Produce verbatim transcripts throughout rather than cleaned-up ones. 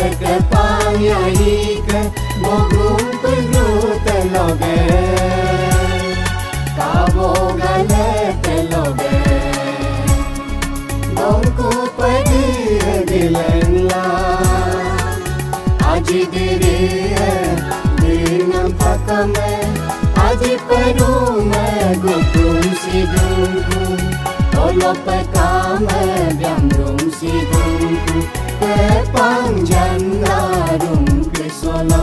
ke payai ke bogum perlu teloge kabo gale teloge dongku pergi dilenla aji diri dengan pakame aji peru me gutum sidungku tolo pekame biamrum sidungku ke panjangarum ke solo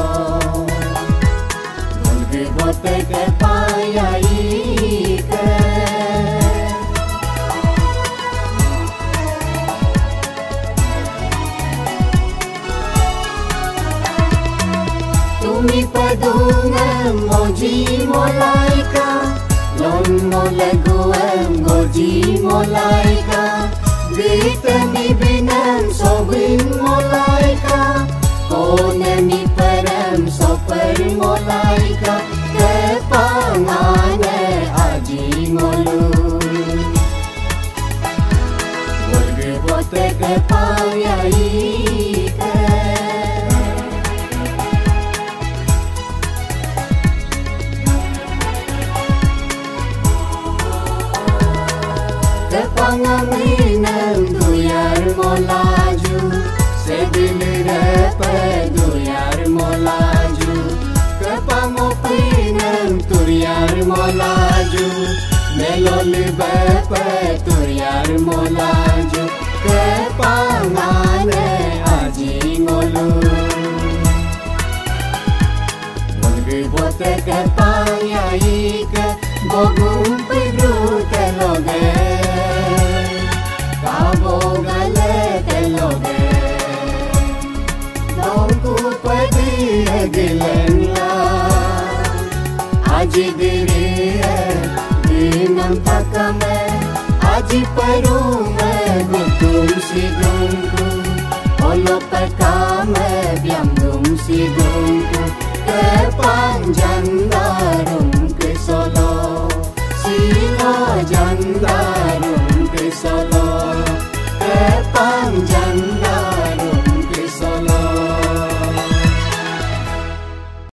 Golge bote ke payai ke Tumi padungan moji molaika lon moleguem goji molaika Gitami binam sobin molaika Konemi perem soper molaika Kepangane aji ngolu Golge bote kepayai ke Kepangaminam duyar molaju Sedil repe duyar molaju Kepamopinam turyar molaju Melol bepe turyar molaju Kepangane aji ngolu Golge bote kepayai ke Bogum perlu teloge Kabo gale teloge Dongku pergi dilenla Aji diri dinam pakame Aji peru me gutum sidungku Olo pekame biamdum sidungku Ke panjangarum ke solo Sila